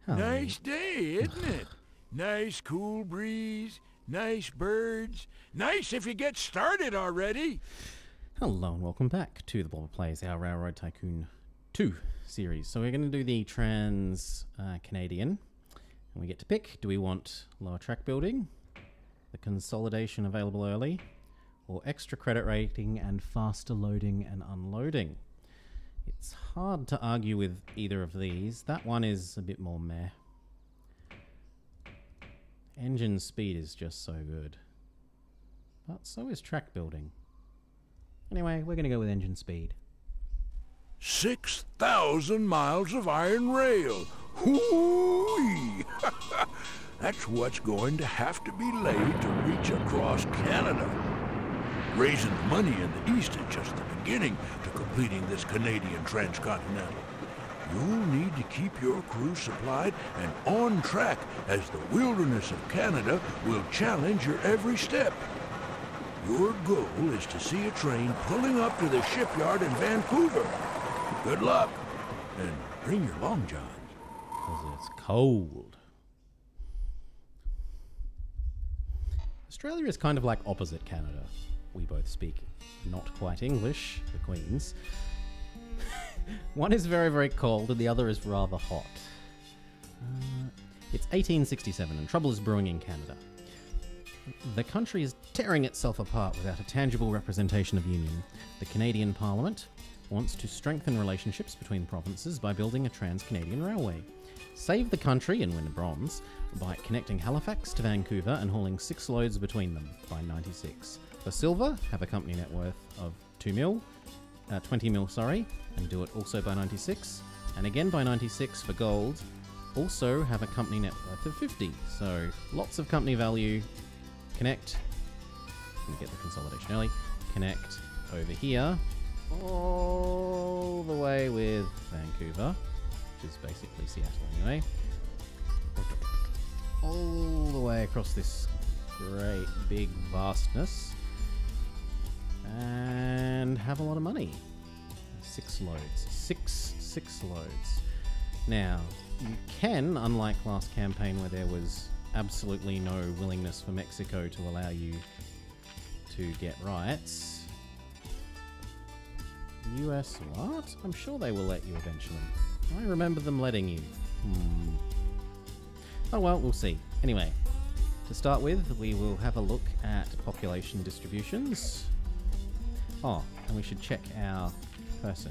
Nice day, isn't it? Nice cool breeze, nice birds. Nice if you get started already. Hello and welcome back to the Blobber Plays, our Railroad Tycoon 2 series. So we're going to do the Trans-Canadian, and we get to pick, do we want lower track building, the consolidation available early, or extra credit rating and faster loading and unloading? It's hard to argue with either of these. That one is a bit more meh. Engine speed is just so good. But so is track building. Anyway, we're going to go with engine speed. 6,000 miles of iron rail. Hoo-wee! That's what's going to have to be laid to reach across Canada. Raising the money in the East is just the beginning to completing this Canadian transcontinental. You'll need to keep your crew supplied and on track, as the wilderness of Canada will challenge your every step. Your goal is to see a train pulling up to the shipyard in Vancouver. Good luck, and bring your long johns. Because it's cold. Australia is kind of like opposite Canada. We both speak not quite English, the Queens. One is very, very cold and the other is rather hot. It's 1867 and trouble is brewing in Canada. The country is tearing itself apart without a tangible representation of union. The Canadian Parliament wants to strengthen relationships between provinces by building a trans-Canadian railway. Save the country and win a bronze by connecting Halifax to Vancouver and hauling 6 loads between them by 96. For silver, have a company net worth of 20 mil, and do it also by 96. And again by 96 for gold, also have a company net worth of 50. So lots of company value. Connect. Let me get the consolidation early. Connect over here, all the way with Vancouver, which is basically Seattle anyway. All the way across this great big vastness. And have a lot of money. 6 loads. Six loads. Now, you can, unlike last campaign where there was absolutely no willingness for Mexico to allow you to get rights. US what? I'm sure they will let you eventually. I remember them letting you. Oh well, we'll see. Anyway, to start with, we will have a look at population distributions. Oh, and we should check our person.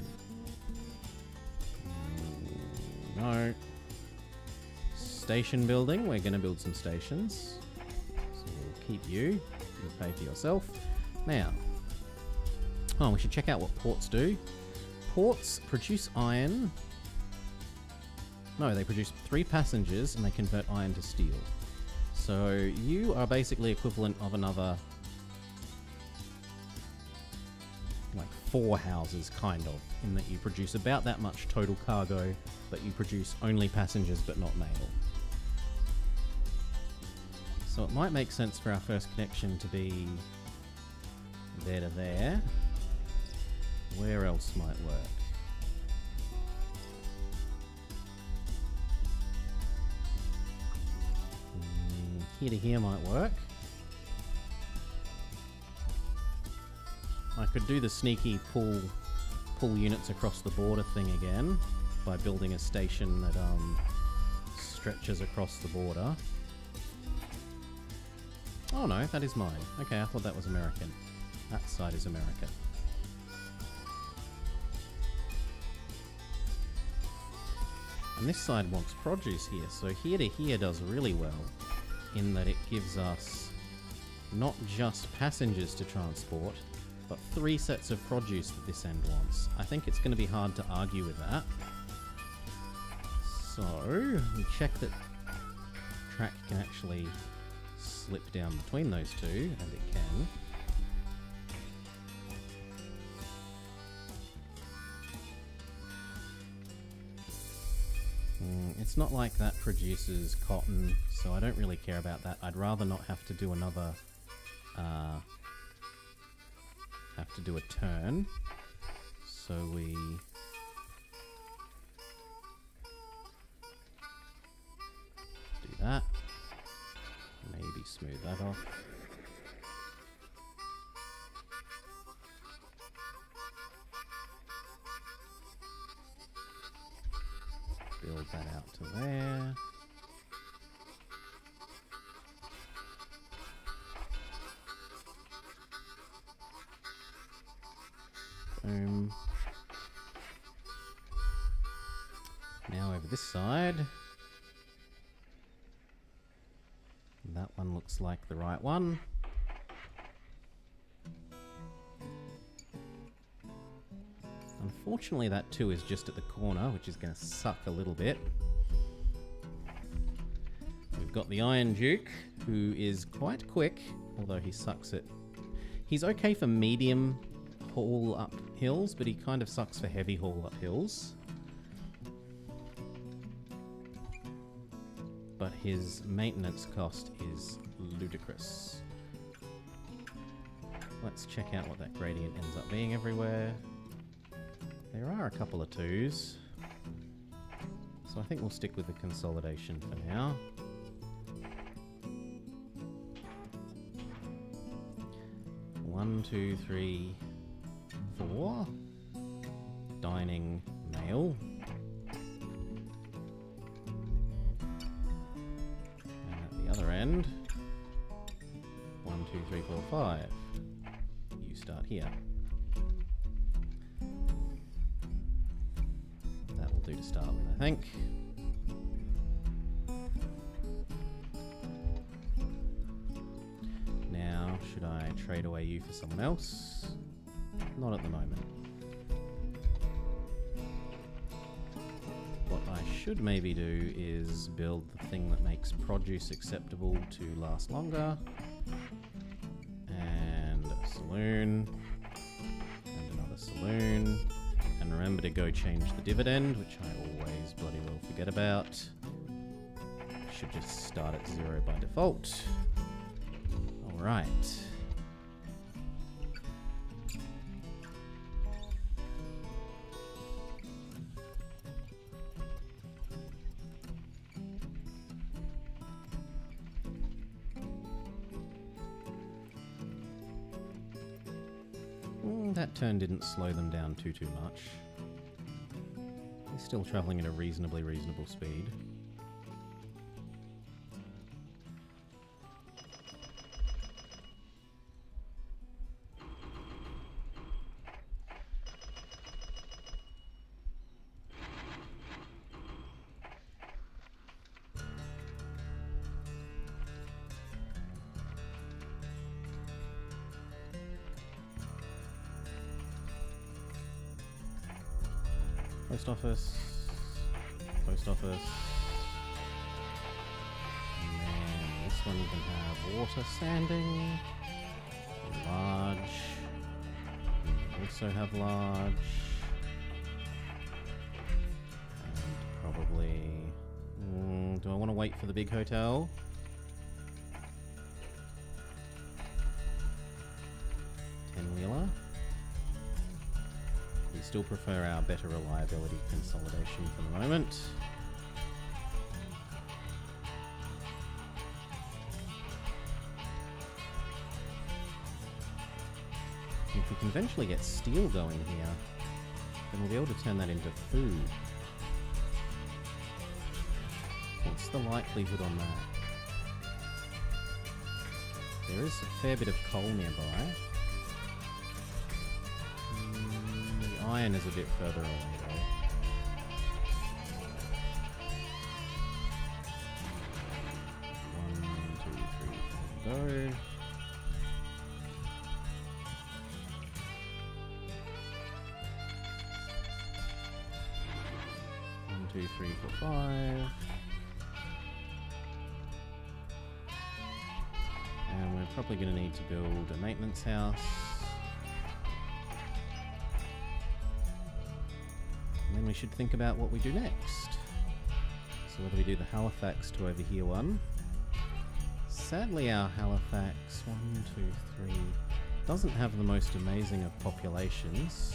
No. Station building. We're going to build some stations. So we'll keep you. You'll pay for yourself. Now. Oh, we should check out what ports do. Ports produce iron. No, they produce 3 passengers and they convert iron to steel. So you are basically equivalent of another, like 4 houses, kind of, in that you produce about that much total cargo, but you produce only passengers but not mail. So it might make sense for our first connection to be there to there. Where else might work? Here to here might work. I could do the sneaky pull units across the border thing again by building a station that stretches across the border. Oh no, that is mine. Okay, I thought that was American. That side is America. And this side wants produce here, so here to here does really well in that it gives us not just passengers to transport, but 3 sets of produce that this end wants. I think it's going to be hard to argue with that. So, we check that track can actually slip down between those two, and it can. It's not like that produces cotton, so I don't really care about that. I'd rather not have to do another, have to do a turn. So we smooth that off. Build that out to there. Boom. Now over this side. That one looks like the right one. Unfortunately, that too is just at the corner, which is going to suck a little bit. We've got the Iron Duke, who is quite quick, although he sucks at... He's okay for medium haul up hills, but he kind of sucks for heavy haul up hills. But his maintenance cost is ludicrous. Let's check out what that gradient ends up being everywhere. There are a couple of 2s, so I think we'll stick with the consolidation for now. One, 2, 3, 4. Dining male. And at the other end, 1, 2, 3, 4, 5. You start here. That'll do to start with, I think. Now, should I trade away you for someone else? Not at the moment. What I should maybe do is build the thing that makes produce acceptable to last longer. And a saloon. And another saloon. And remember to go change the dividend, which I always bloody well forget about. Should just start at 0 by default. Alright. That turn didn't slow them down too much. They're still travelling at a reasonable speed. Post office, post office, and then this one can have water standing, large, also have large, and probably, do I want to wait for the big hotel? Ten-wheeler. We still prefer our better reliability consolidation for the moment. If we can eventually get steel going here, then we'll be able to turn that into food. What's the likelihood on that? There is a fair bit of coal nearby. Iron is a bit further away though. 1, 2, 3, 4, go. One, 2, 3, 4, 5. And we're probably going to need to build a maintenance house. And then we should think about what we do next. So whether we do the Halifax to over here one. Sadly our Halifax, 1, 2, 3, doesn't have the most amazing of populations.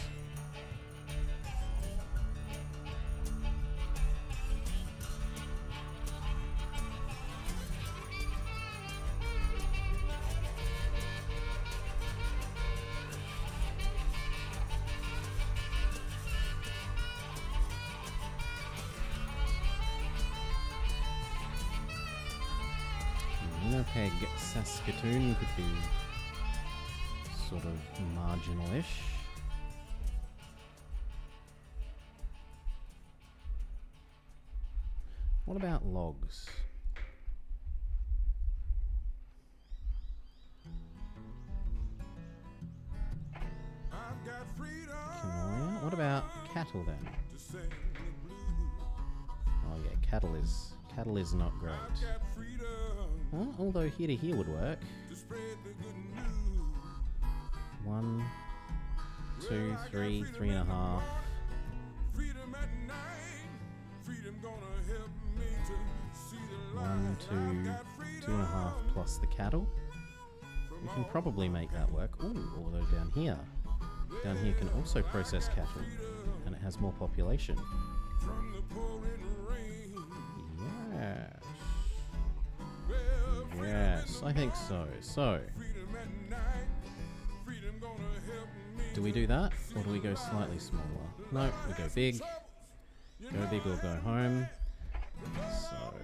Winnipeg, Saskatoon could be sort of marginal-ish. What about logs? Kenora? What about cattle then? Oh yeah, cattle is not great. Well, although here to here would work. 1, 2, 3, 3.5. 1, 2, 2.5 plus the cattle. We can probably make that work. Ooh, although down here can also process cattle, and it has more population. Yes. Yes, I think so. So, do we do that, or do we go slightly smaller? No, we go big. Go big or go home. So,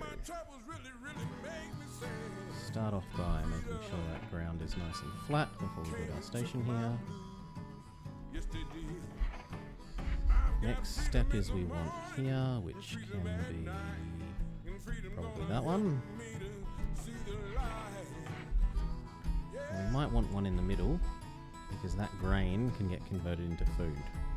start off by making sure that ground is nice and flat before we build our station here. Next step is we want here, which can be probably that one. We might want one in the middle, because that grain can get converted into food.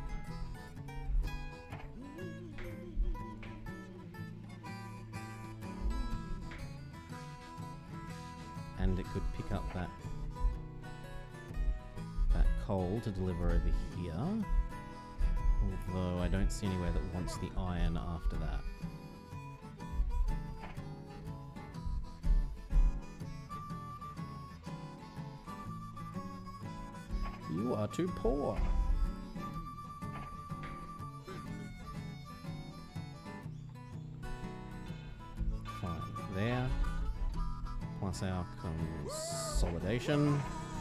And it could pick up that coal to deliver over here. Although I don't see anywhere that wants the iron after that. You are too poor. Fine. There. Plus our consolidation.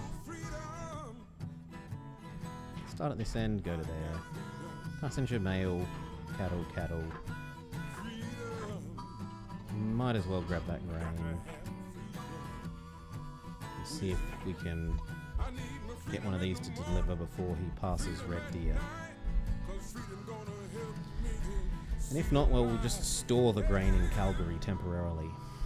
Start at this end, go to there. Passenger mail, cattle. Might as well grab that grain. And see if we can get one of these to deliver before he passes Red Deer. And if not, well, we'll just store the grain in Calgary temporarily.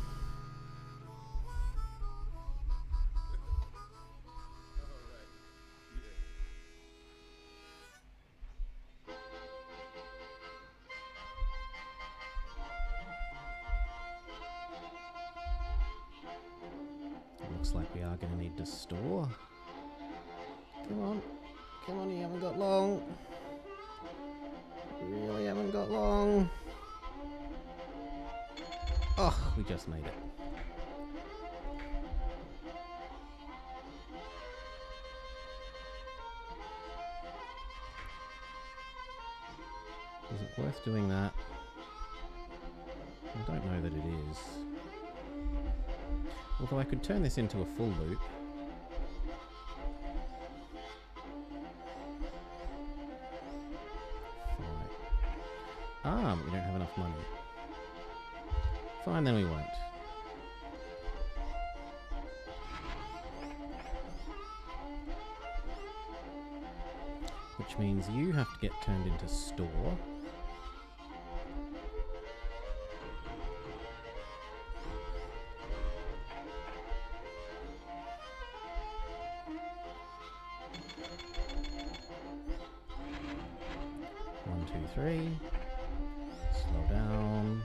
Looks like we are going to need to store. Come on, you haven't got long. You really haven't got long. Oh, we just made it. Is it worth doing that? I don't know that it is. Although I could turn this into a full loop. Ah, we don't have enough money. Fine, then we won't. Which means you have to get turned into store. One, two, three. Slow down.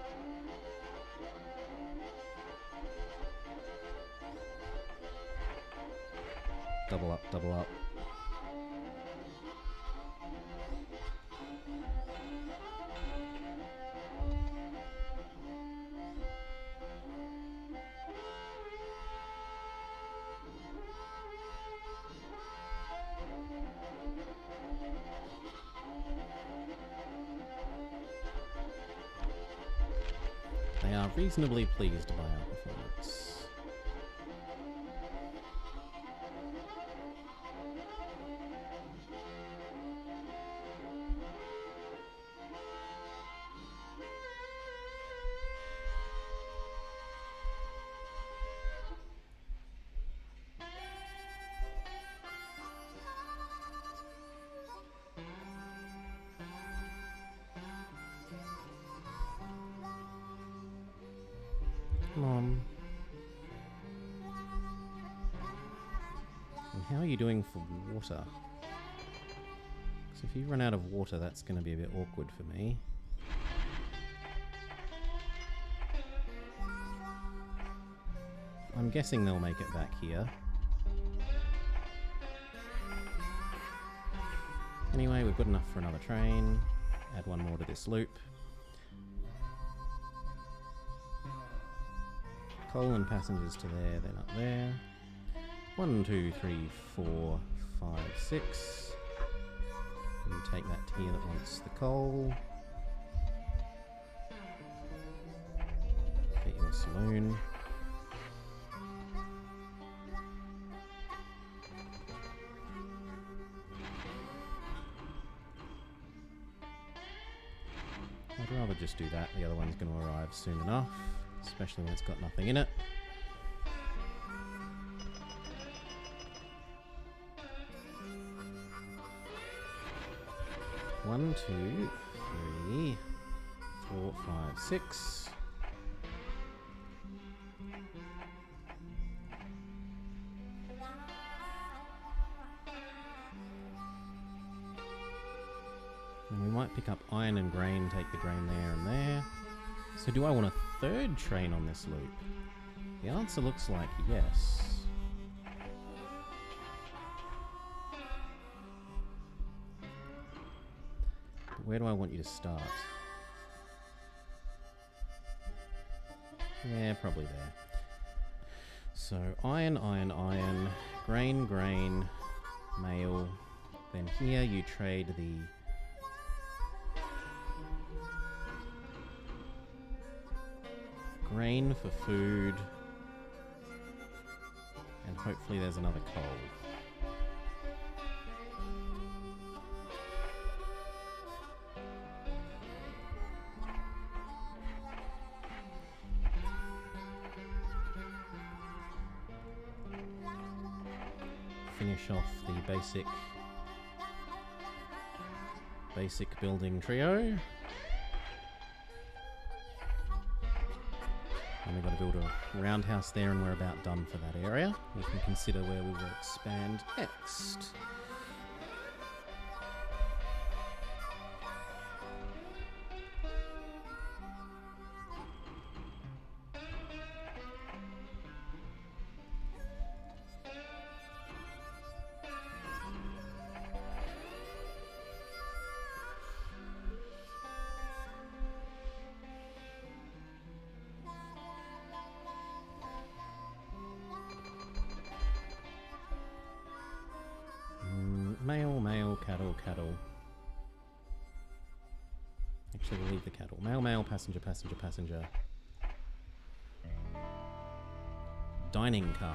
Double up, double up. They are reasonably pleased by our performance. Come on. And how are you doing for water? Because if you run out of water, that's going to be a bit awkward for me. I'm guessing they'll make it back here. Anyway, we've got enough for another train. Add one more to this loop. Coal and passengers to there, then up there. 1, 2, 3, 4, 5, 6. You take that to here that wants the coal. Get you a saloon. I'd rather just do that. The other one's going to arrive soon enough, especially when it's got nothing in it. One, 2, 3, 4, 5, 6. And we might pick up iron and grain, take the grain there and there. So do I want a third train on this loop? The answer looks like yes. But where do I want you to start? Yeah, probably there. So iron, iron, iron, grain, grain, mail. Then here you trade the grain for food, and hopefully there's another coal. Finish off the basic building trio. And we've got to build a roundhouse there, and we're about done for that area. We can consider where we will expand next. Mail, mail, cattle, cattle. Actually, we'll leave the cattle. Mail, mail, passenger, passenger, passenger. Dining car.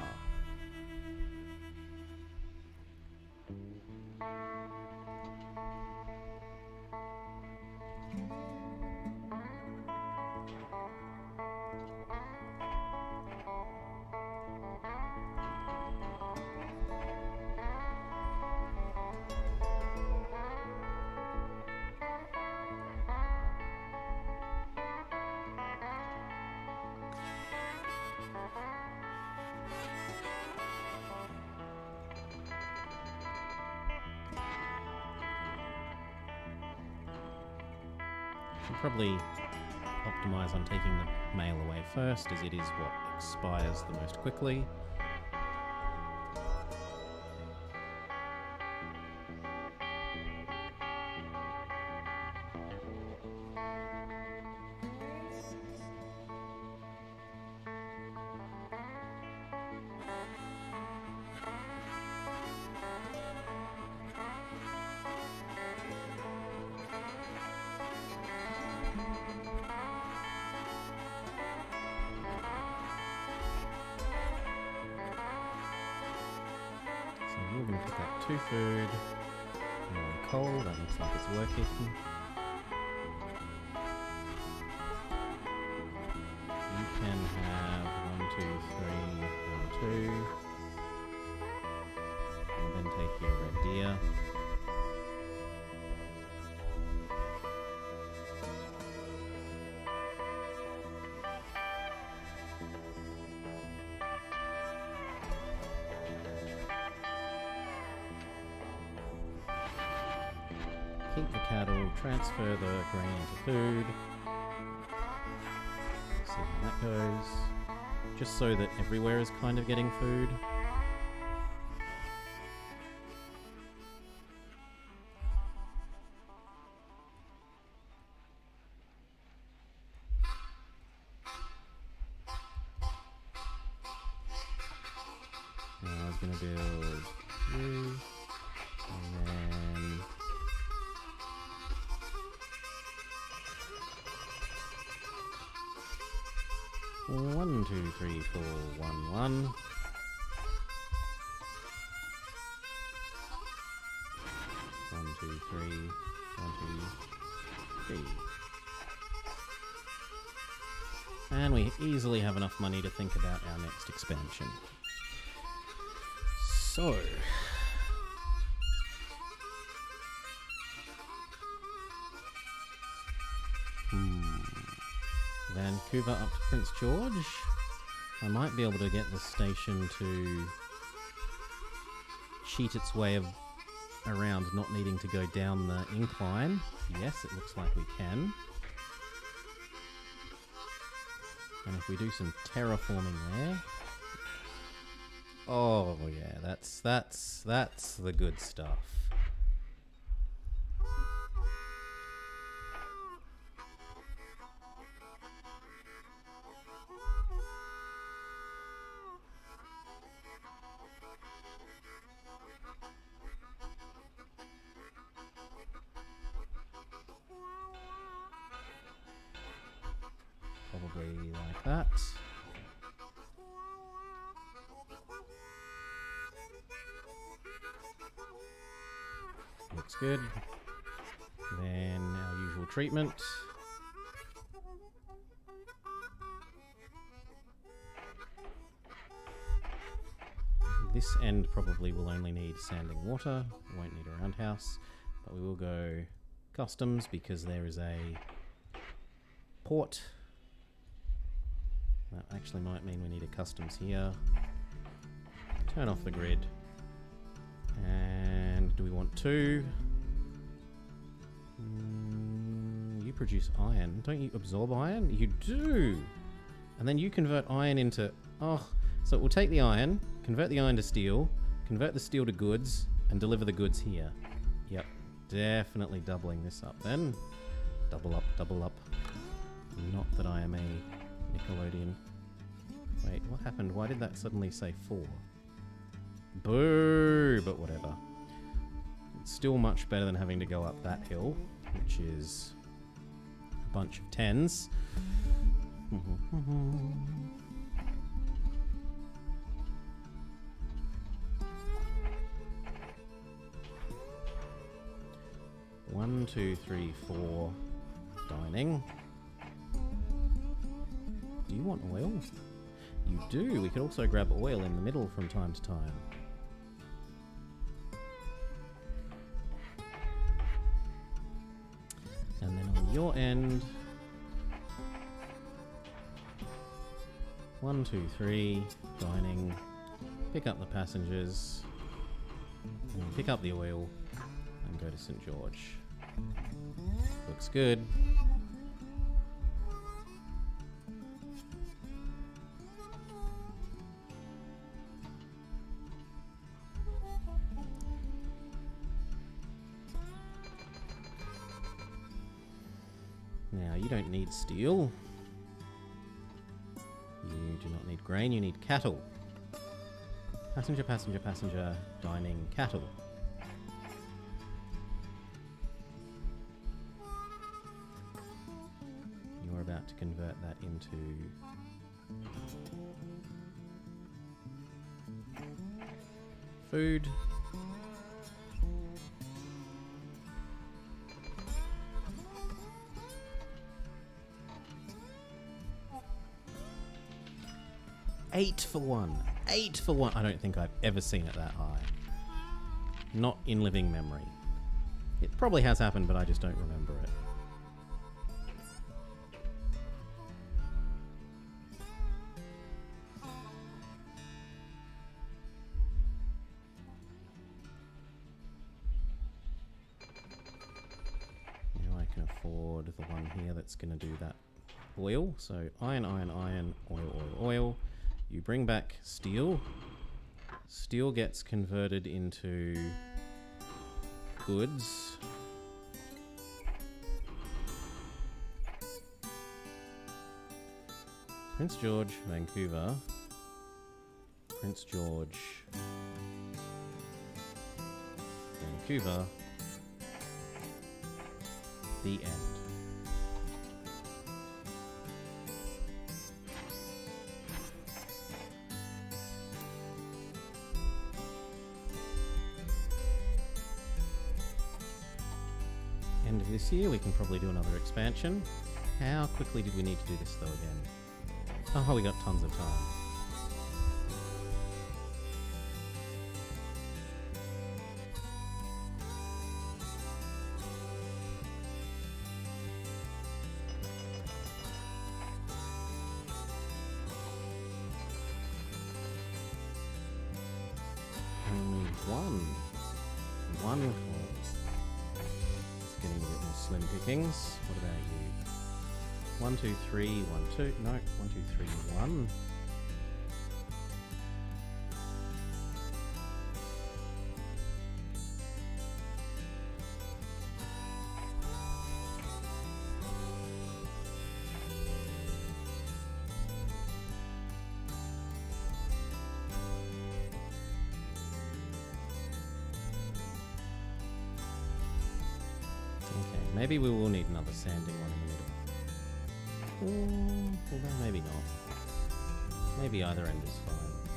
Should probably optimize on taking the mail away first, as it is what expires the most quickly. We're going to pick up 2 food, and coal. That looks like it's working. You can have 1, 2, 3, 1, 2. And then take your red deer. we'll transfer the grain into food. See how that goes. Just so that everywhere is kind of getting food. Now I was going to build you, and then one, two, three, four, one. One, two, three, one, two, three. And we easily have enough money to think about our next expansion. So, Vancouver up to Prince George. I might be able to get the station to cheat its way around not needing to go down the incline. Yes, it looks like we can. And if we do some terraforming there... Oh yeah, that's the good stuff. Probably like that. Looks good. Then our usual treatment. This end probably will only need sanding water. We won't need a roundhouse, but we will go customs because there is a port. That actually might mean we need a customs here. Turn off the grid. And do we want two? You produce iron. Don't you absorb iron? You do! And then you convert iron into... Oh, so it will take the iron, convert the iron to steel, convert the steel to goods, and deliver the goods here. Yep, definitely doubling this up then. Double up, double up. Not that I am a Nickelodeon. Wait, what happened? Why did that suddenly say 4? Boo! But whatever. It's still much better than having to go up that hill, which is a bunch of 10s. One, two, three, four. Dining. Do you want oil? You do. We could also grab oil in the middle from time to time. And then on your end... 1, 2, 3. Dining. Pick up the passengers. And pick up the oil. And go to St. George. Looks good. Now, you don't need steel. You do not need grain, you need cattle. Passenger, passenger, passenger, dining, cattle. You're about to convert that into... food. $8 for one. $8 for one. I don't think I've ever seen it that high. Not in living memory. It probably has happened, but I just don't remember it. here that's going to do that oil. So iron, iron, iron, oil, oil, oil. You bring back steel. Steel gets converted into goods. Prince George, Vancouver. Prince George, Vancouver. The end. End of this year, we can probably do another expansion. How quickly did we need to do this though again? Oh, we got tons of time. One call. It's getting a bit more slim pickings. What about you? 1, 2, 3, 1, 2. No, 1, 2, 3, 1. Maybe we will need another sanding one in the middle. Although maybe not. Maybe either end is fine.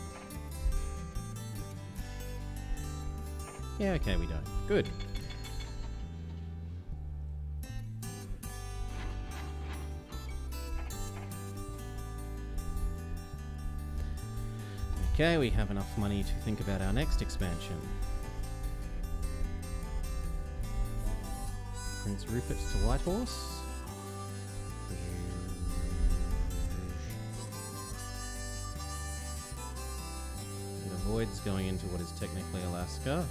Yeah, okay, we don't. Good. Okay, we have enough money to think about our next expansion. Prince Rupert to Whitehorse. It avoids going into what is technically Alaska.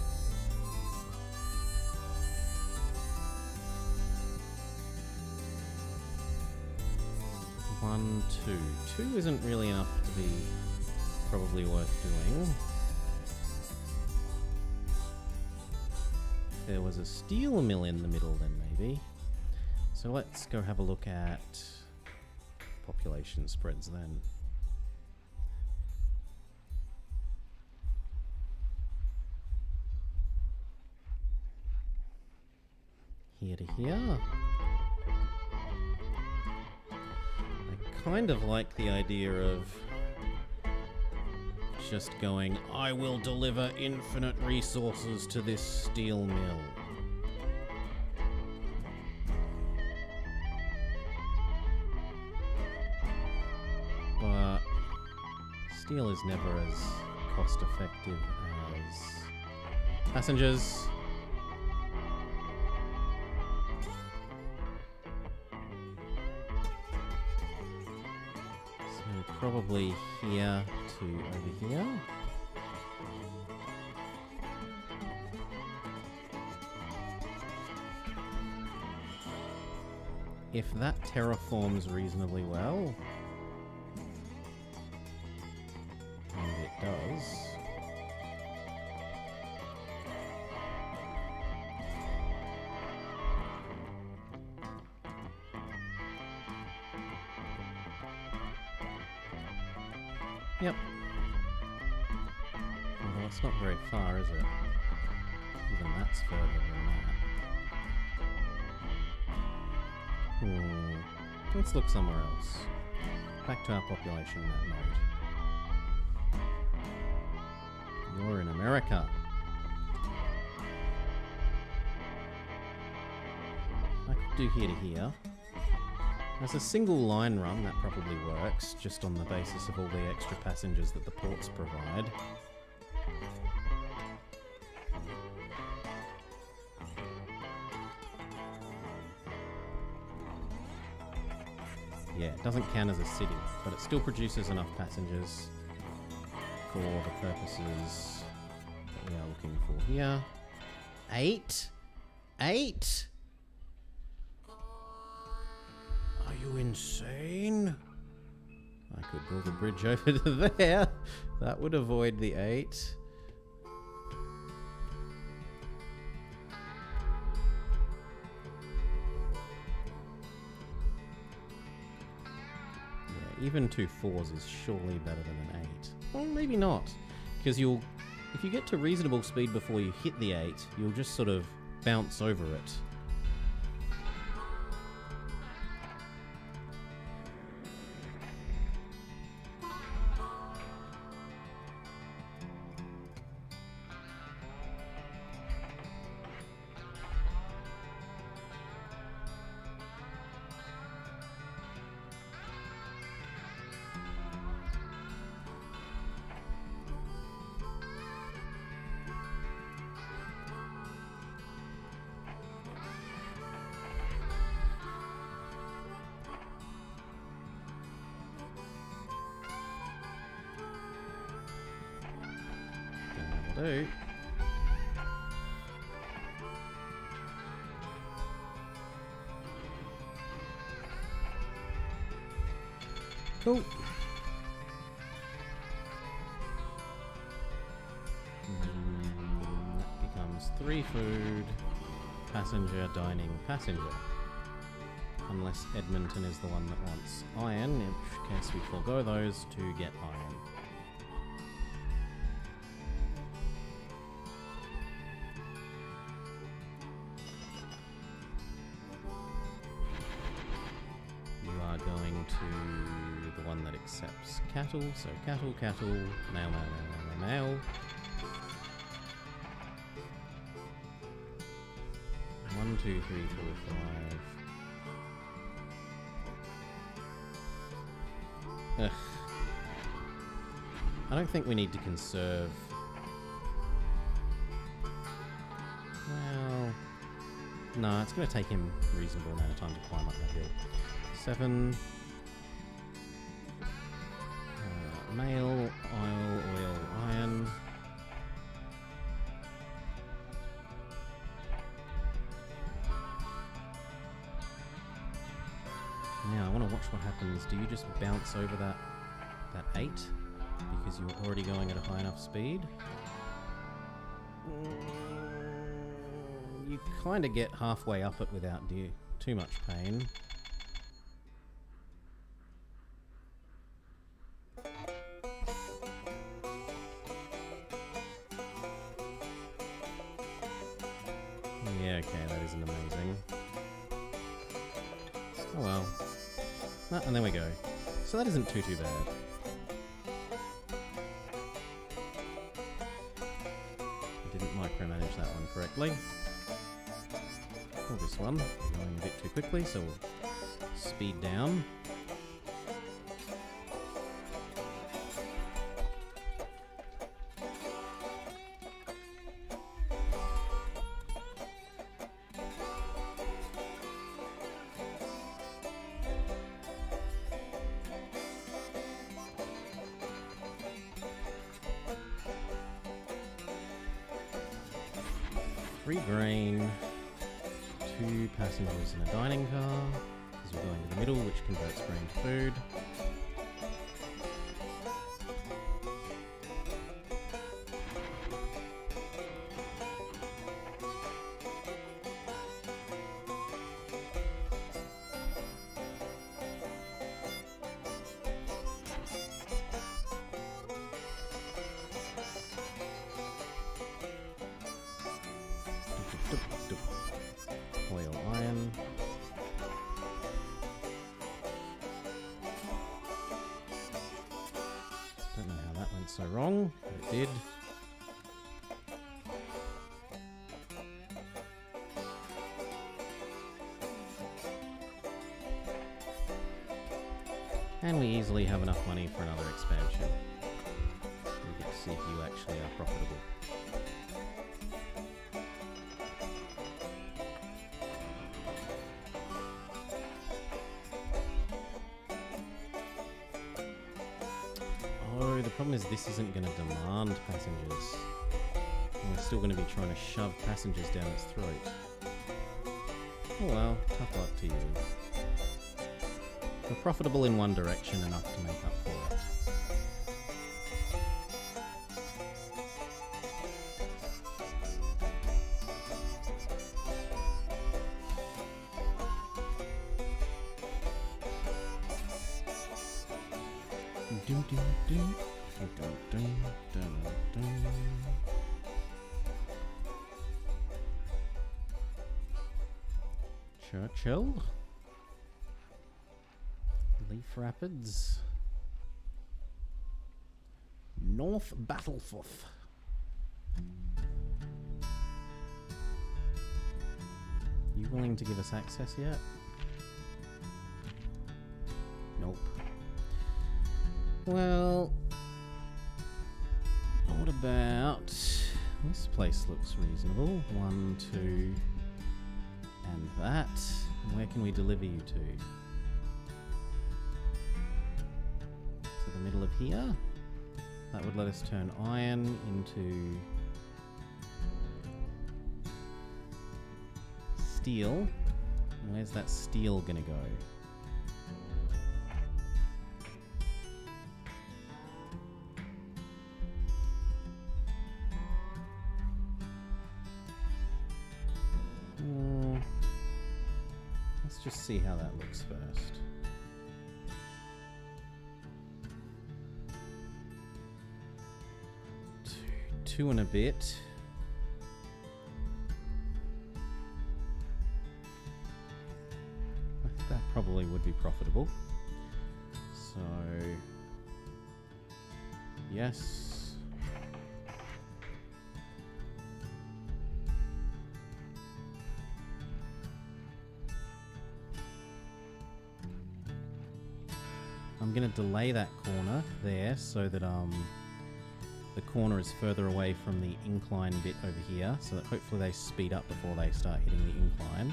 One, two. Two isn't really enough to be probably worth doing. There was a steel mill in the middle then maybe. So let's go have a look at population spreads then. Here to here. I kind of like the idea of just going, I will deliver infinite resources to this steel mill. But steel is never as cost effective as passengers. So probably here to over here. If that terraforms reasonably well, and it does, yep. Although it's not very far, is it? Even that's further than that. Let's look somewhere else. Back to our population map mode. You're in America. I could do here to here. As a single line run, that probably works, just on the basis of all the extra passengers that the ports provide. Yeah, it doesn't count as a city, but it still produces enough passengers for the purposes that we are looking for here. 8? 8? you insane? I could build a bridge over to there. That would avoid the 8. Yeah, even 2 4s is surely better than an 8. Well, maybe not. Because if you get to reasonable speed before you hit the 8, you'll just sort of bounce over it. Do. Cool. That becomes 3 food, passenger, dining, passenger. Unless Edmonton is the one that wants iron, in which case we forego those to get iron. To the one that accepts cattle, so cattle, mail. 1, 2, 3, 4, 5. Ugh. I don't think we need to conserve. Well, no, it's going to take him a reasonable amount of time to climb up that hill. 7. Mail, oil, iron. Now I want to watch what happens. Do you just bounce over that 8 because you're already going at a high enough speed? You kind of get halfway up it without too much pain. Yeah, okay, that isn't amazing. Oh well. Ah, and there we go. So that isn't too bad. I didn't micromanage that one correctly. Or this one, going a bit too quickly, so we'll speed down. Grain, 2 passengers in a dining car, because we're going to the middle, which converts grain to food. Oil, iron. Don't know how that went so wrong, but it did. And we easily have enough money for another expansion. We get to see if you actually are profitable. Oh, the problem is this isn't going to demand passengers. And we're still going to be trying to shove passengers down its throat. Oh well, tough luck to you. We're profitable in one direction enough to make up for it. Dum, dum, dum. Dum, dum, dum, dum. Churchill. Leaf Rapids. North Battleforth. You willing to give us access yet? Nope. Well, what about... This place looks reasonable. 1, 2, and that. Where can we deliver you to? To the middle of here? That would let us turn iron into steel. Where's that steel gonna go? Let's just see how that looks first. Two and a bit. I think that probably would be profitable. So, yes. I'm going to delay that corner there so that the corner is further away from the incline bit over here, so that hopefully they speed up before they start hitting the incline.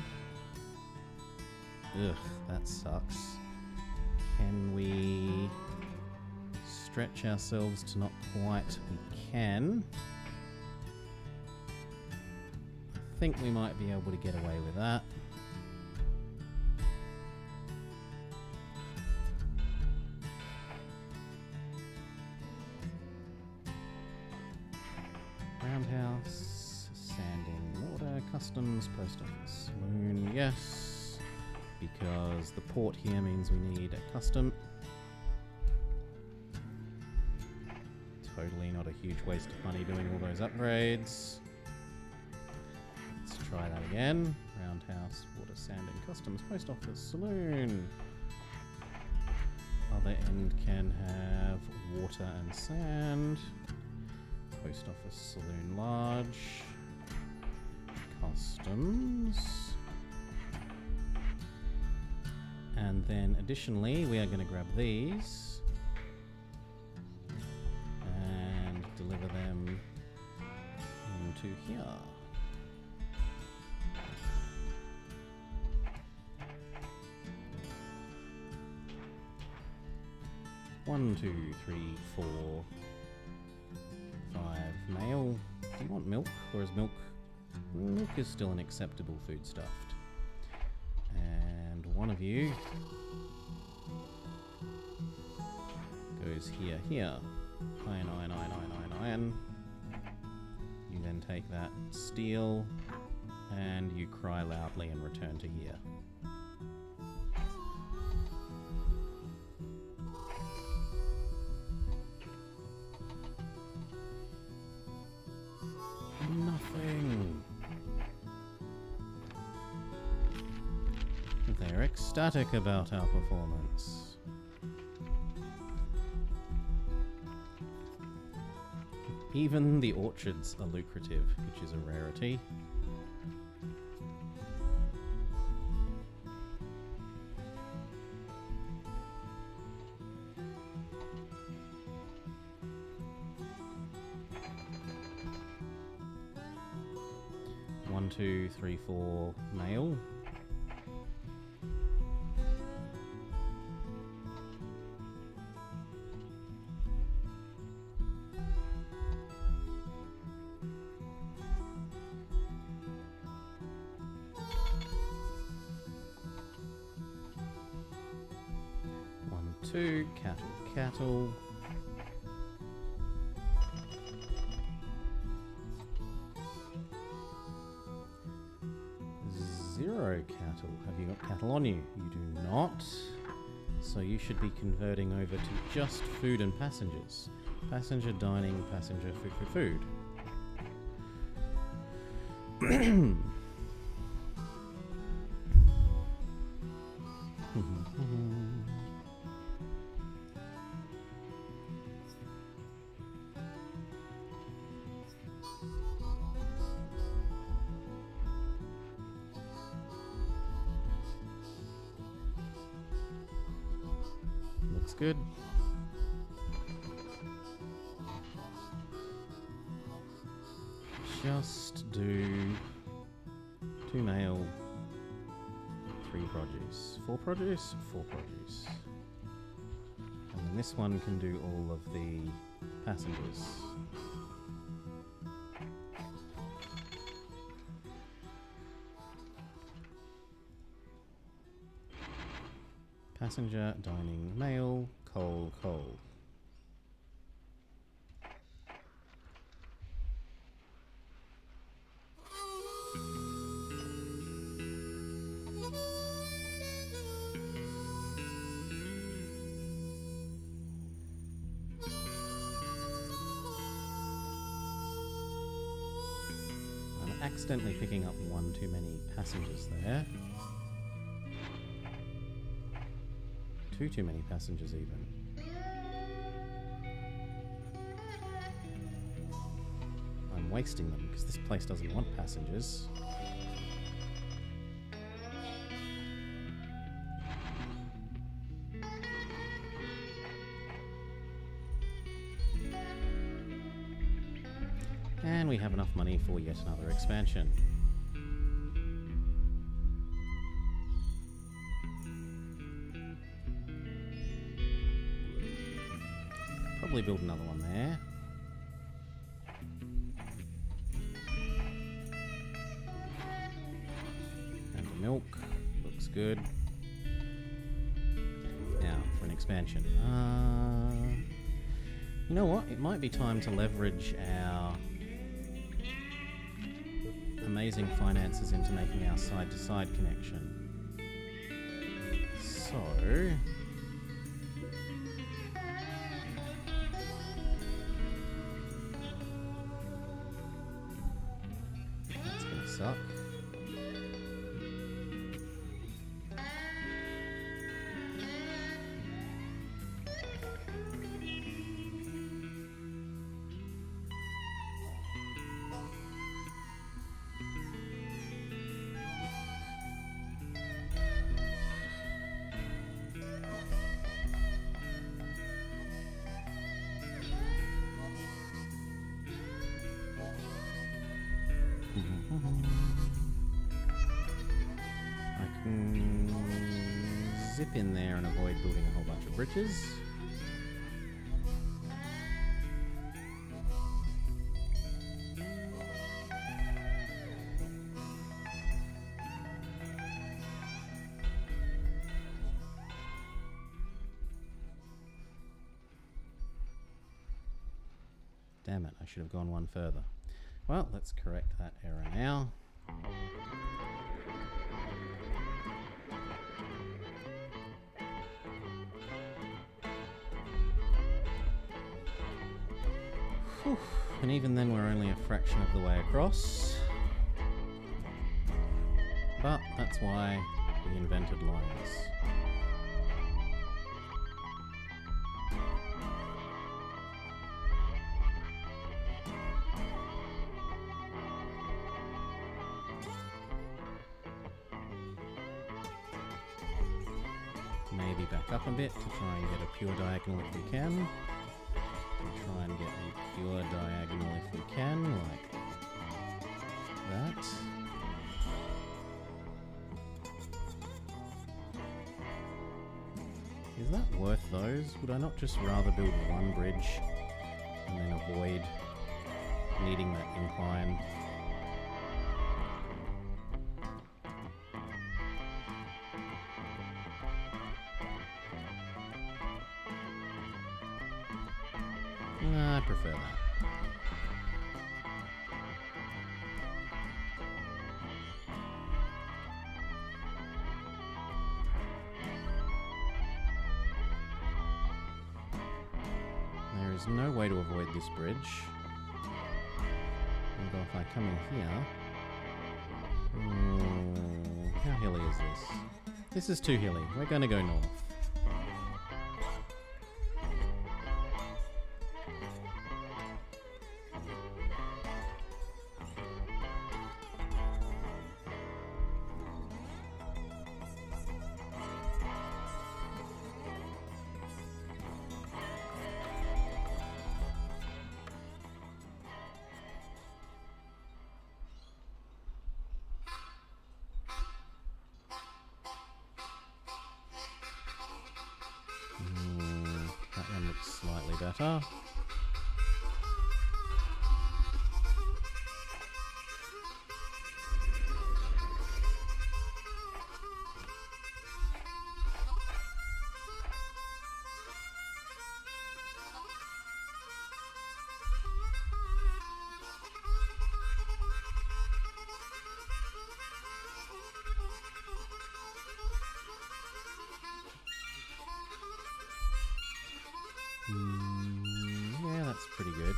Ugh, that sucks. Can we stretch ourselves to not quite? We can. I think we might be able to get away with that. Roundhouse, sanding, water, customs, post office, saloon, yes, because the port here means we need a custom. Totally not a huge waste of money doing all those upgrades. Let's try that again. Roundhouse, water, sanding, customs, post office, saloon. Other end can have water and sand. Post office, saloon, large. Customs. And then additionally, we are going to grab these and deliver them into here. One, 2, 3, 4, 5 mail. Do you want milk, or is milk? Milk is still an acceptable foodstuffed. And one of you goes here, here. Iron, iron, iron, iron, iron, iron. You then take that steel and you cry loudly and return to here. Nothing. They're ecstatic about our performance. Even the orchards are lucrative, which is a rarity. One, 2, 3, 4 mail. 2, cattle, cattle. Zero cattle. Have you got cattle on you? You do not. So you should be converting over to just food and passengers. Passenger dining, passenger food for food. Looks good. Just do 2 mail, 3 produce. 4 produce, 4 produce. And then this one can do all of the passengers. Passenger, dining, mail, coal, coal. I'm accidentally picking up 1 too many passengers there. 2 too many passengers even. I'm wasting them because this place doesn't want passengers. And we have enough money for yet another expansion. Probably build another one there. And the milk. Looks good. Now, for an expansion. You know what? It might be time to leverage our amazing finances into making our side-to-side connection. So... suck. I can zip in there and avoid building a whole bunch of bridges. Damn it, I should have gone one further. Well, let's correct that error now. Whew. And even then we're only a fraction of the way across. But that's why we invented lines. Maybe back up a bit to try and get a pure diagonal if we can. To try and get a pure diagonal if we can, like that. Is that worth those? Would I not just rather build one bridge and then avoid needing that incline? I prefer that. There is no way to avoid this bridge. Although if I come in here... how hilly is this? This is too hilly. We're going to go north. That one looks slightly better. Yeah, that's pretty good.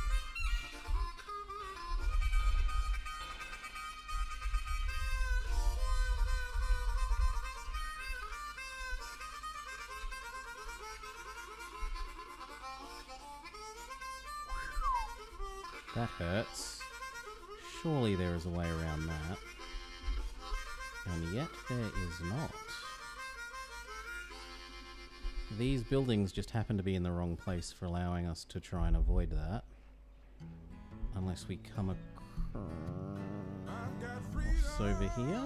That hurts. Surely there is a way around that. And yet there is not. These buildings just happen to be in the wrong place for allowing us to try and avoid that. Unless we come across over here.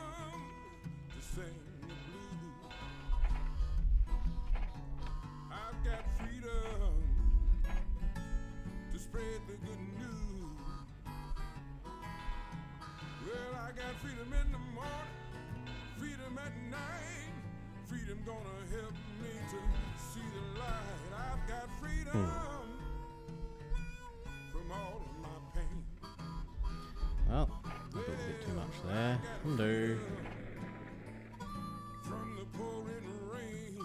I've got freedom to spread the good news. Well, I got freedom in the morning, freedom at night. Freedom gonna help me to see the light. I've got freedom from all of my pain. Well, a bit too much there. Undo. From the pouring rain.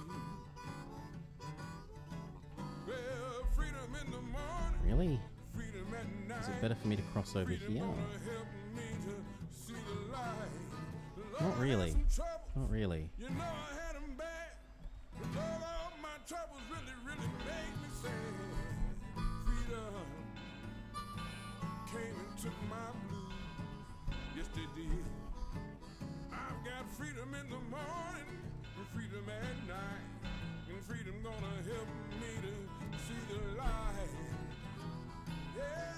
Well, freedom in the morning, Really? freedom at night. Is it better for me to cross over Freedom here? gonna help me to see the light. Not really. Some trouble. Not really. You know I had them bad, but all my troubles really made me sad. Freedom came and took my blues. Yes, they did. I've got freedom in the morning and freedom at night. And freedom gonna help me to see the light. Yeah.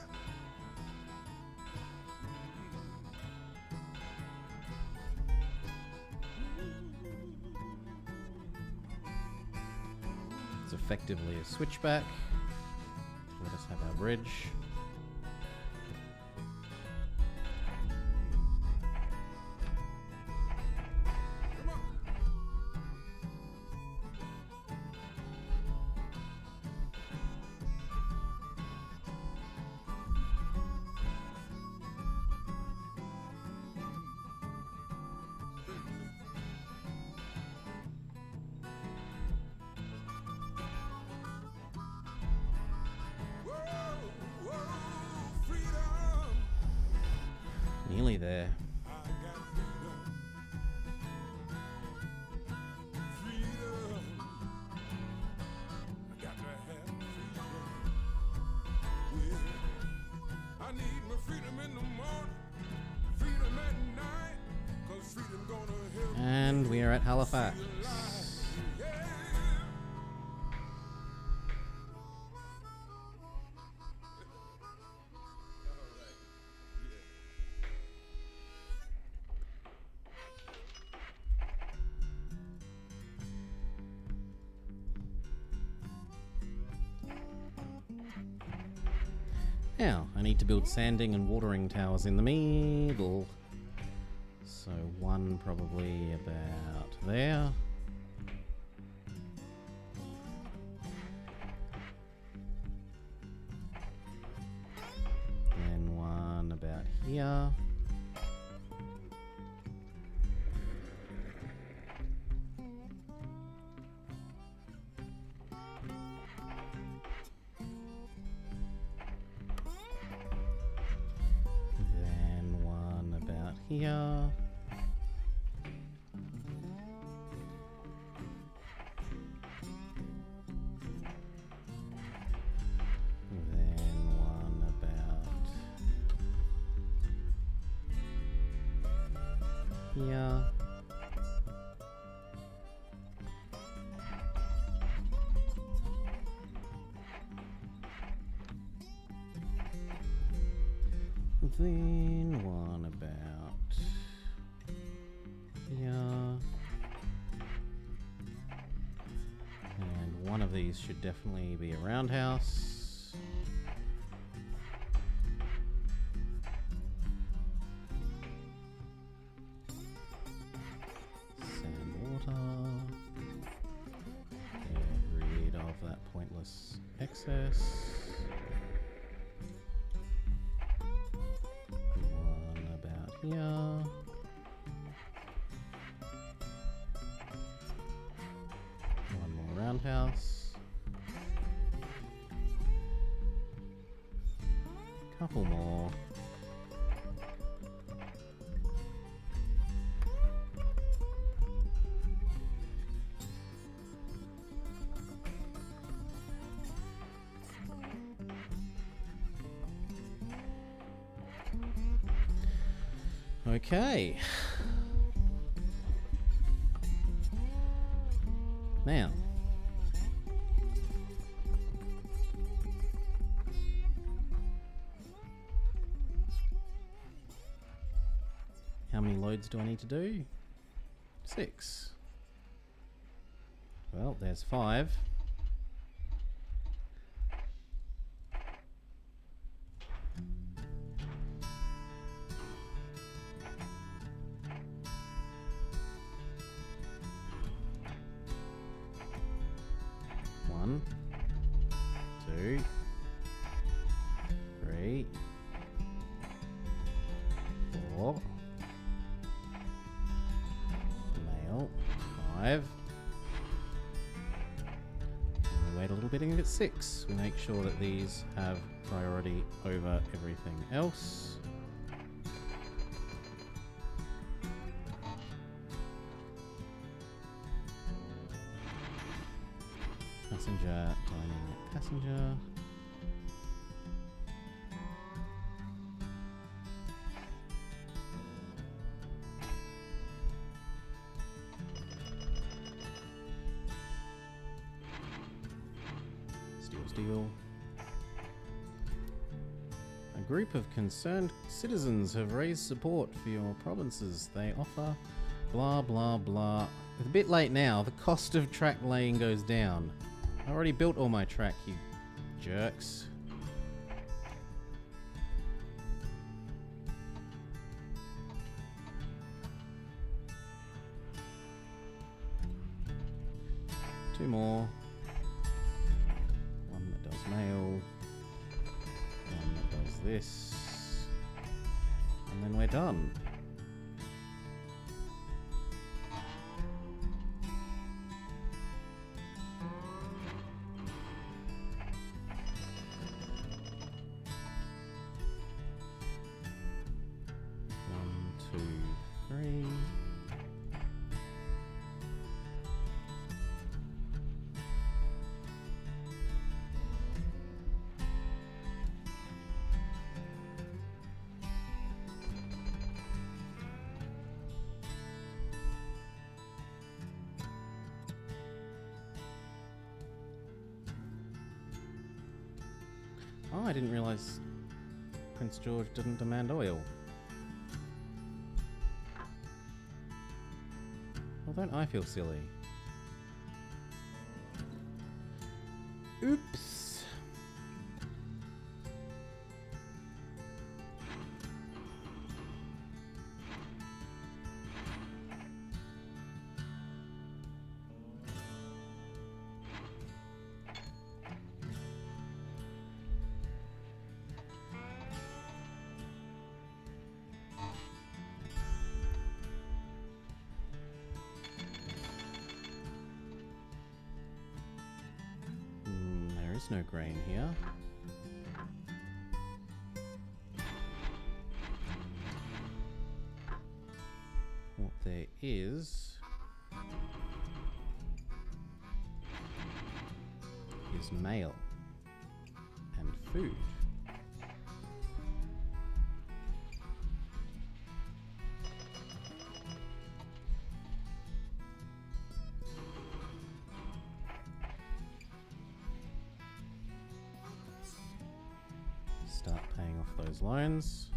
It's effectively a switchback. Let us have our bridge. Come on. Whoa, freedom. Nearly there. I got freedom. Freedom. I got to have freedom. Well, I need my freedom in the morning, freedom at night, 'cause freedom gonna help me And we are at Halifax. see the light. Yeah. Now, I need to build sanding and watering towers in the middle. So one probably about there. here. Then one about here. Here. Then one about here. And one of these should definitely be a roundhouse. Excess. One about here. One more roundhouse. Couple more. Okay. Now. How many loads do I need to do? 6. Well, there's 5. One, 2, 3, 4. Mail. 5. And we wait a little bit and get 6. We make sure that these have priority over everything else. Passenger, dining passenger. Steal. A group of concerned citizens have raised support for your provinces. They offer blah blah blah. It's a bit late now. The cost of track laying goes down. I already built all my track, you jerks. Two more. One that does mail. One that does this. And then we're done. Oh, I didn't realise Prince George didn't demand oil. Well, don't I feel silly? Oops. There is no grain here. What there is mail and food. Start paying off those loans.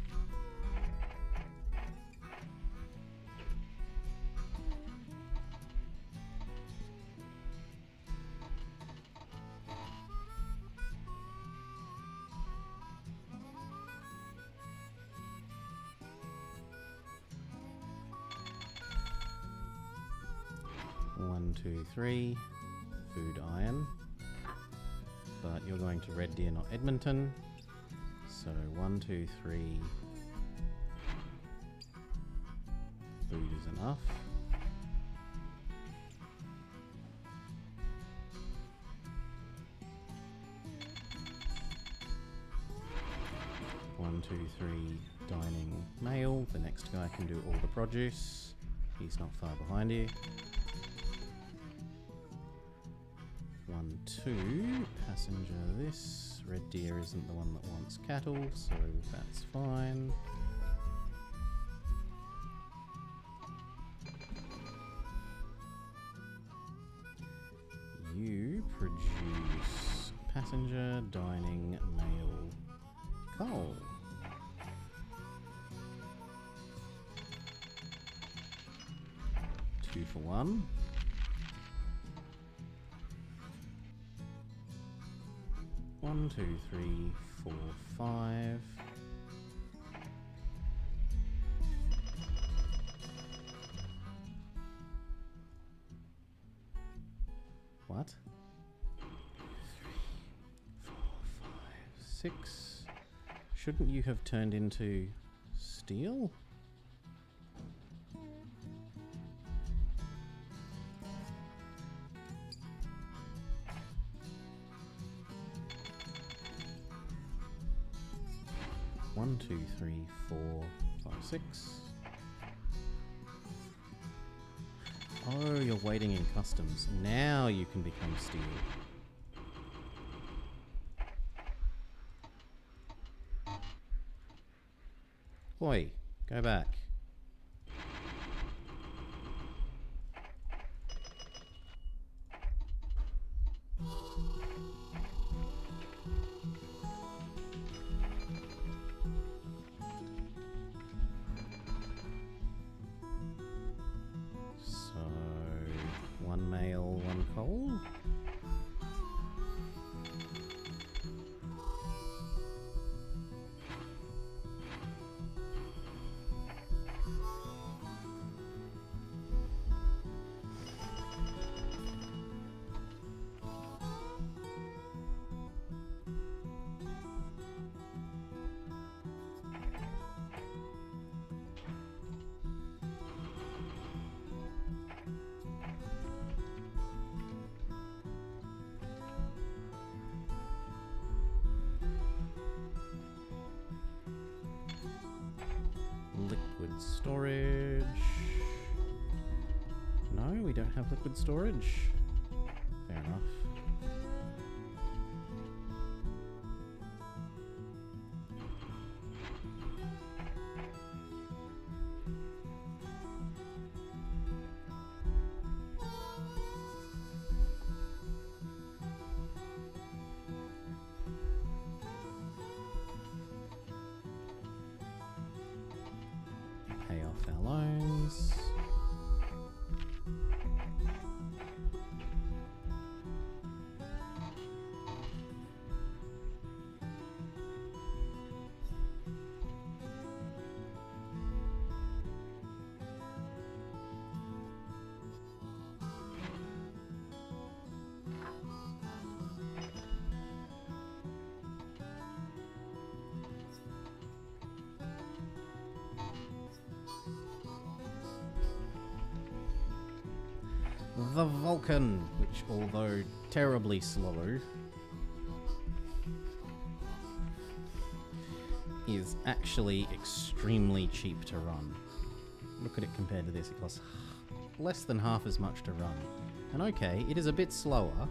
One, two, three. Food, iron. But you're going to Red Deer, not Edmonton. So 1, 2, 3. Food is enough. One, two, three. Dining mail. The next guy can do all the produce. He's not far behind you. 1, 2. Passenger this. Red Deer isn't the one that wants cattle, so that's fine. You produce passenger, dining, mail, coal. Two for one. One, two, three, four, five. What? 3, 4, 5, 6. Shouldn't you have turned into steel? One, two, three, 4, 5, 6. Oh, you're waiting in customs. Now you can become steel. Oi, go back. So, 1 mail, 1 coal. Liquid storage. No, we don't have liquid storage. Fair enough. Pay off our loans. The Vulcan, which although terribly slow, is actually extremely cheap to run. Look at it compared to this. It costs less than half as much to run. And okay, it is a bit slower,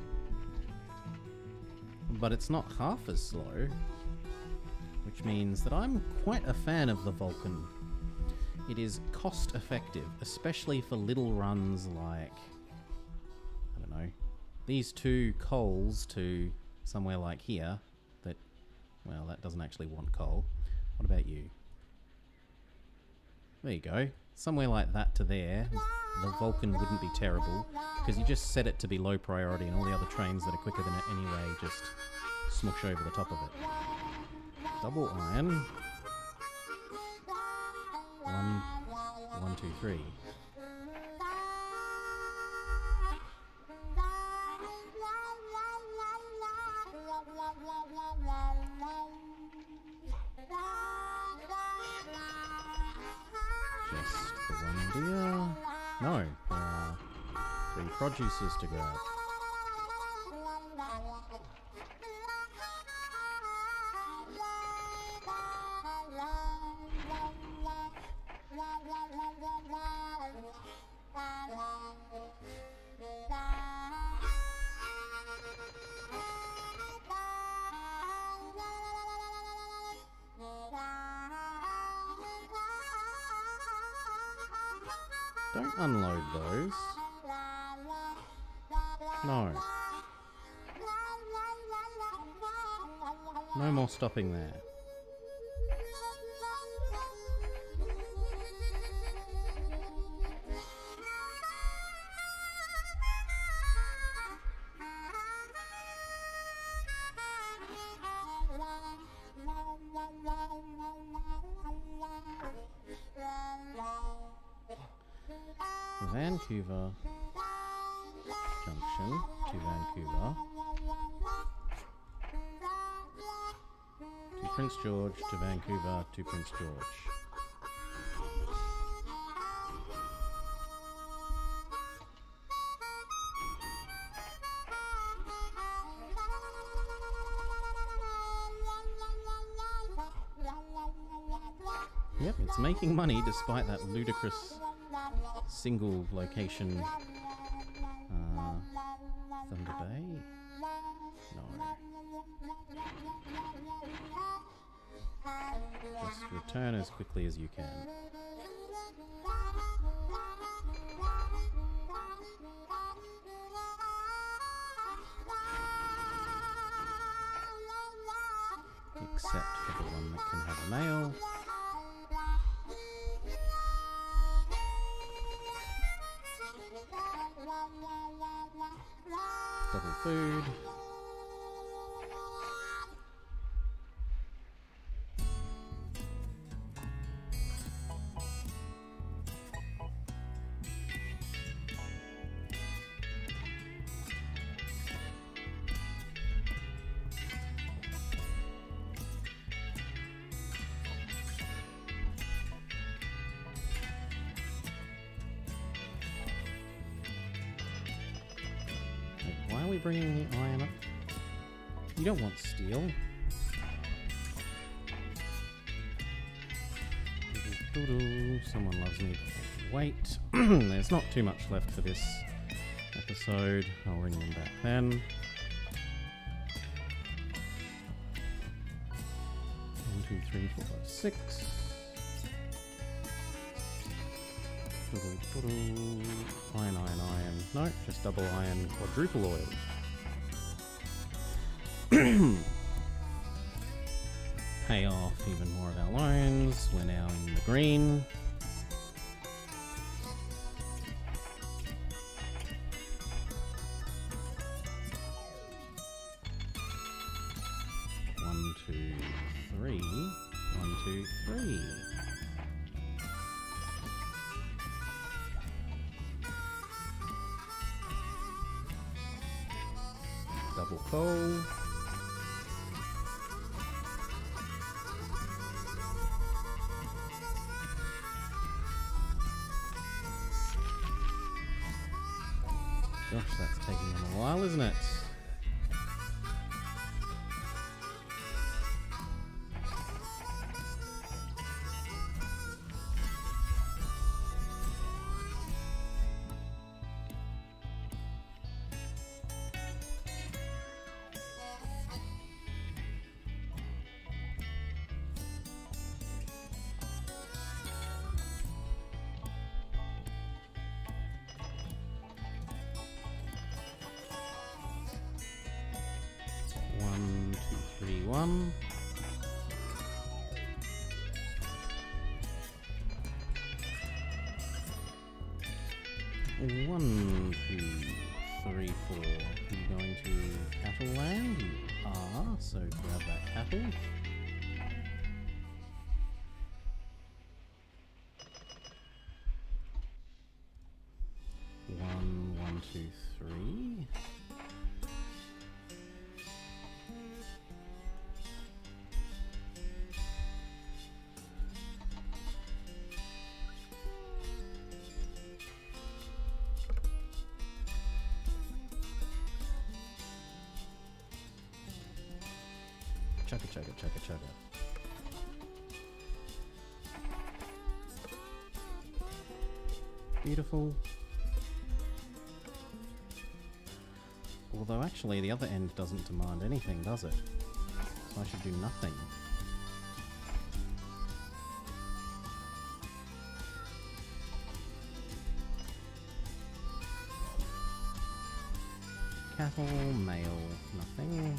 but it's not half as slow, which means that I'm quite a fan of the Vulcan. It is cost effective, especially for little runs like, I don't know, these 2 coals to somewhere like here that, well, that doesn't actually want coal. What about you? There you go. Somewhere like that to there, the Vulcan wouldn't be terrible, because you just set it to be low priority and all the other trains that are quicker than it anyway just smush over the top of it. Double iron. 1, 2, 3. Just the one deer. No, there are 3 producers to grab. Don't unload those. No. No more stopping there. Vancouver Junction to Vancouver to Prince George to Vancouver to Prince George. Yep, it's making money despite that ludicrous single location. Thunder Bay? No. Just return as quickly as you can. Except for the one that can have a mail. Double food. Why are we bringing the iron up? You don't want steel. Someone loves me. Wait. There's not too much left for this episode. I'll ring them back then. 1, 2, 3, 4, 5, 6. Iron, iron, iron. No, just double iron, quadruple oil. Pay off even more of our loans. We're now in the green. One, two, three. 1, 2, 3. Double coal. Gosh, that's taking them a while, isn't it? one. One, two, three, four. You going to cattle land? You are, so grab that cattle. One, two, three. Chugga, chugga, chugga, chugga. Beautiful. Although actually the other end doesn't demand anything, does it? So I should do nothing. Cattle, male, nothing.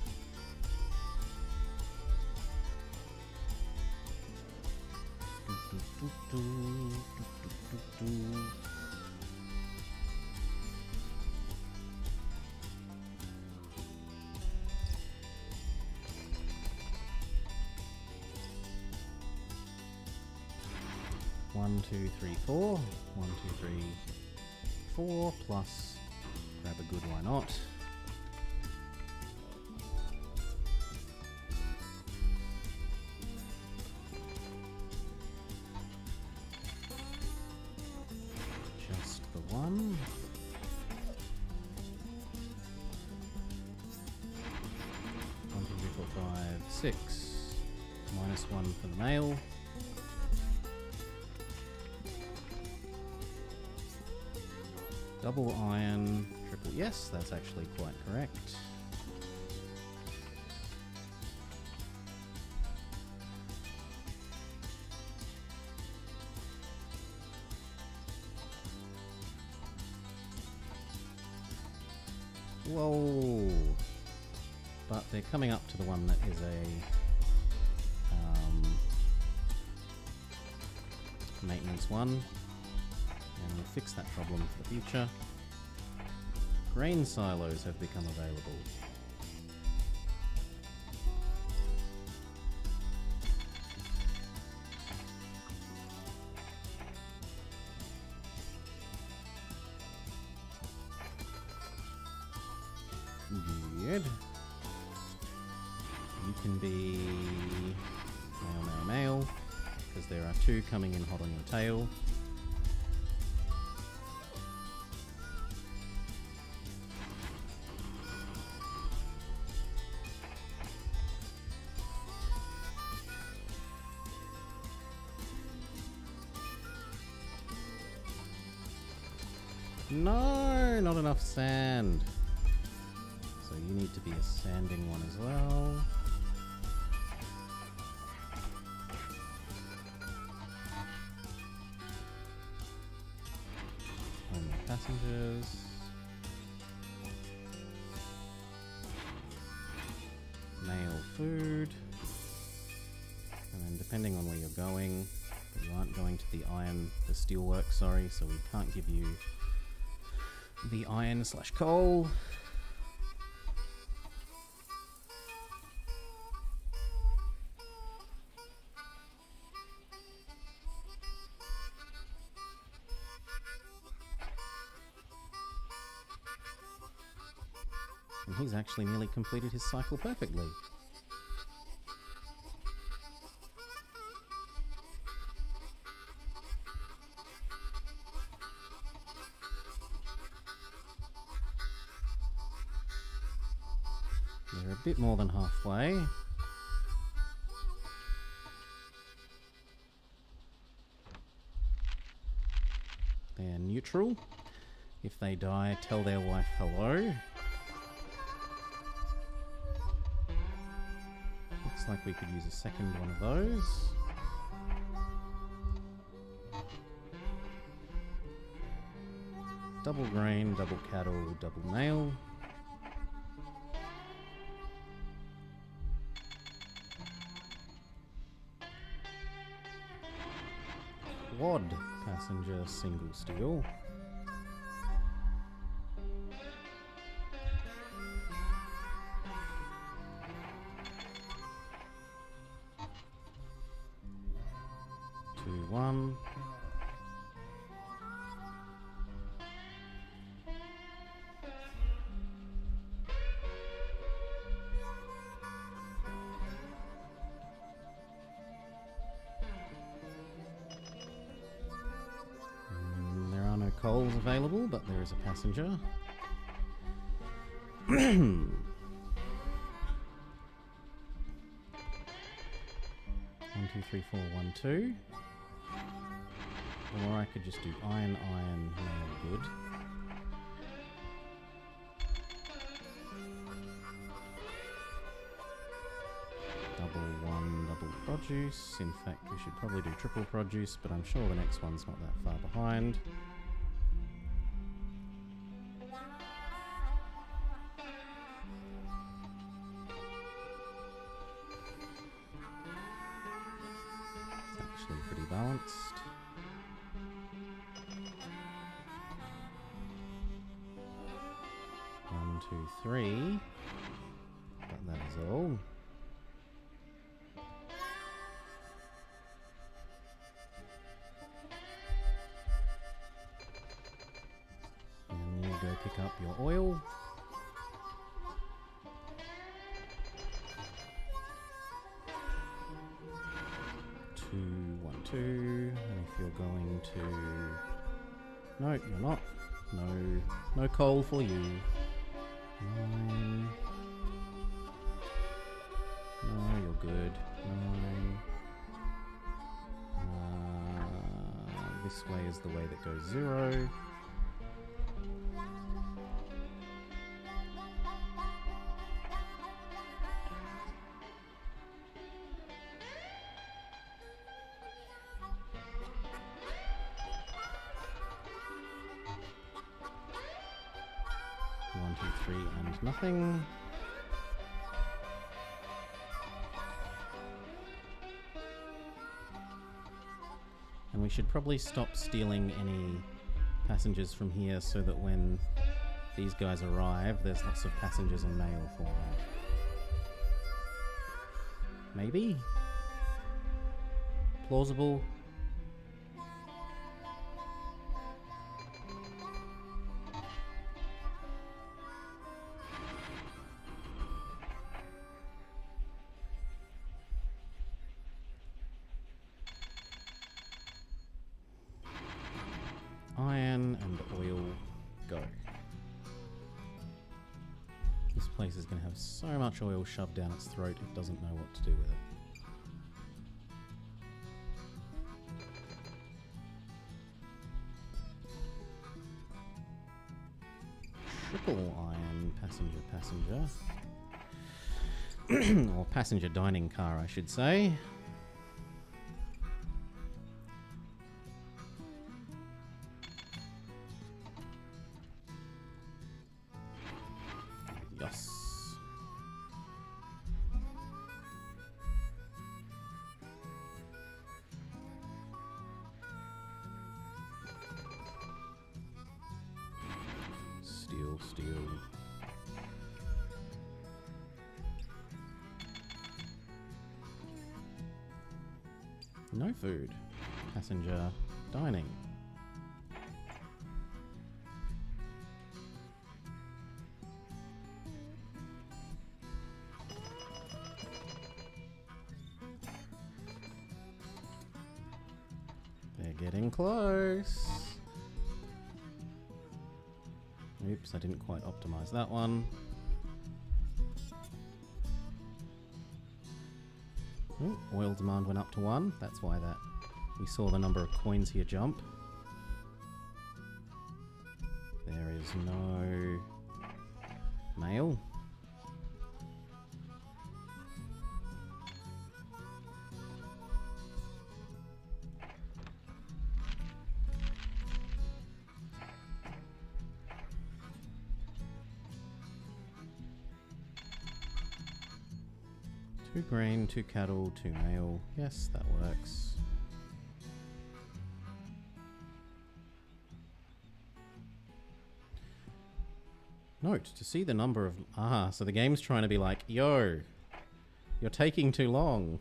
One, two, three, four. 1, 2, 3, 4 plus grab a good, why not? Just the one. One, two, three, four, five, 6. -1 for the male. Double iron, triple yes, that's actually quite correct. Whoa! But they're coming up to the one that is a maintenance one. And we'll fix that problem for the future. Grain silos have become available. Good. You can be male, male, male, because there are 2 coming in hot on your tail. No, not enough sand. So you need to be a sanding one as well. Only passengers. Male food. And then depending on where you're going, but you aren't going to the steelworks, sorry, so we can't give you the iron/coal. And he's actually nearly completed his cycle perfectly. They're a bit more than halfway. They're neutral. If they die, tell their wife hello. Looks like we could use a second one of those. Double grain, double cattle, double male. quad passenger single steel. Two, one. There are no coals available, but there is a passenger. 1, 2, 3, 4, 1, 2. Or I could just do iron, nail, good. Double one, double produce. In fact, we should probably do triple produce, but I'm sure the next one's not that far behind. It's actually pretty balanced. One, two, three. But that is all. And you go pick up your oil. Two, one, two. And if you're going to... No, you're not. No coal for you. 9. No, you're good. 9. This way is the way that goes 0. One, two, three, and nothing. And we should probably stop stealing any passengers from here so that when these guys arrive, there's lots of passengers and mail for them. Maybe? Plausible? Iron and oil, go. This place is going to have so much oil shoved down its throat it doesn't know what to do with it. Triple iron passenger. Or passenger dining car, I should say. Yes. Steel. No food. Passenger dining. They're getting close. Oops, I didn't quite optimize that one. Ooh, oil demand went up to 1. That's why we saw the number of coins here jump. There is no mail. Two grain, 2 cattle, 2 mail. Yes, that works. Note, to see the number of... Ah, so the game's trying to be like, yo, you're taking too long.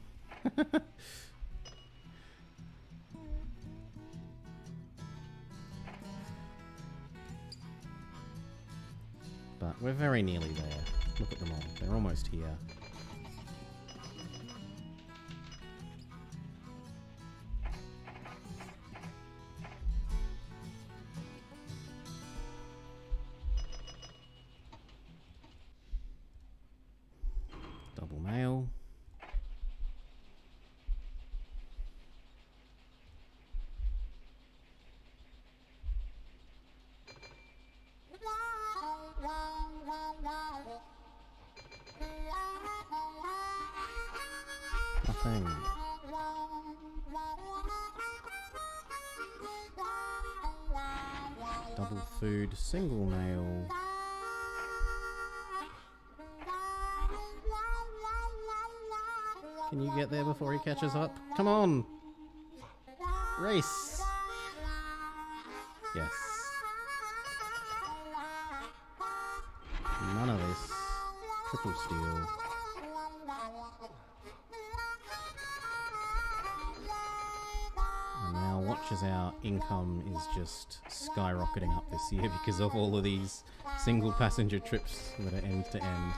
But we're very nearly there. Look at them all. They're almost here. Double mail. Nothing. Double food, single mail. Can you get there before he catches up? Come on! Race! Yes. None of this. Triple steal. And now watch as our income is just skyrocketing up this year because of all of these single passenger trips that are end to end.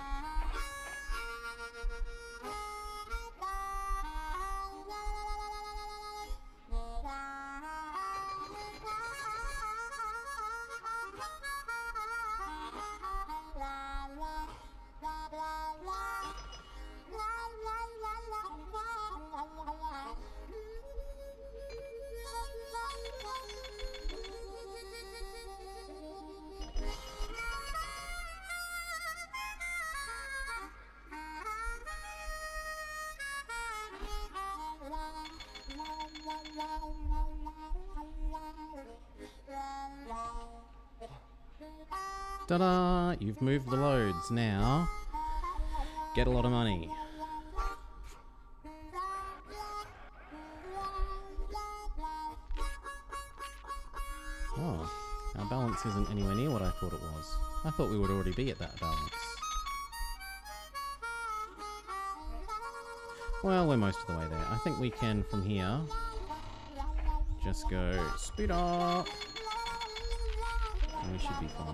Ta-da! You've moved the loads. Now, get a lot of money. Oh, our balance isn't anywhere near what I thought it was. I thought we would already be at that balance. Well, we're most of the way there. I think we can, from here, just go speed up. And we should be fine.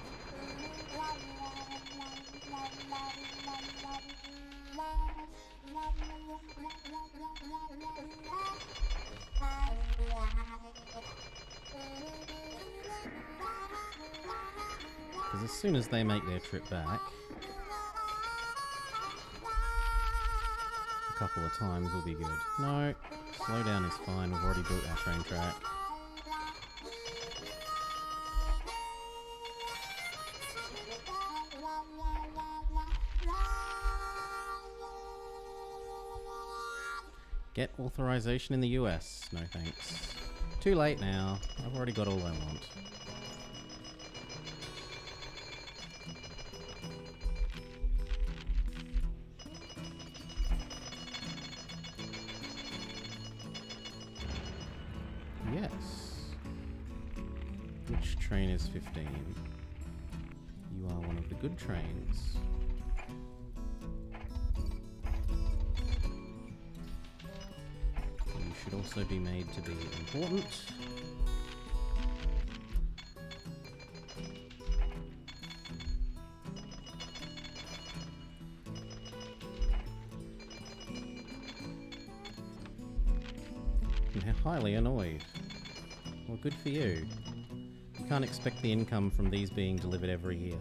Because as soon as they make their trip back, a couple of times will be good. No, slow down is fine. We've already built our train track. Get authorization in the US. No thanks. Too late now. I've already got all I want. Yes. Which train is 15? You are one of the good trains. You should also be made to be important. They're highly annoyed. Well, good for you. You can't expect the income from these being delivered every year.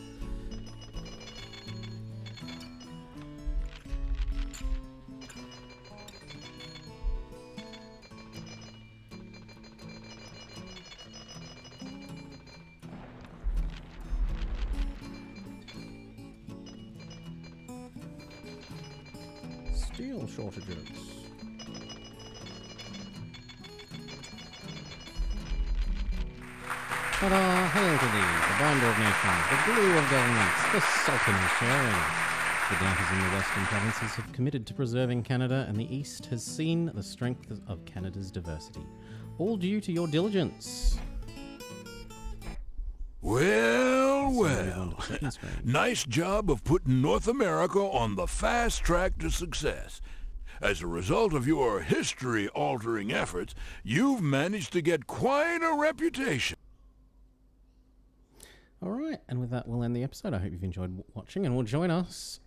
Steel shortages. Ta-da! Hail to thee, the binder of nations, the glue of governments, the Sultan of sharing. The doubters in the western provinces have committed to preserving Canada, and the east has seen the strength of Canada's diversity. All due to your diligence. Well, Move on well. to the second screen. Nice job of putting North America on the fast track to success. As a result of your history-altering efforts, you've managed to get quite a reputation. All right, and with that, we'll end the episode. I hope you've enjoyed watching, and will join us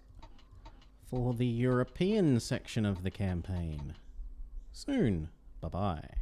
for the European section of the campaign soon. Bye-bye.